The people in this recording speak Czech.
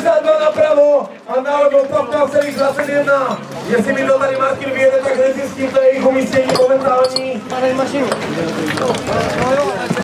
62 napravo a nalevo 15,21. Jestli mi to tady Martin vyjede, tak nezjistím, to je jejich umístění momentální.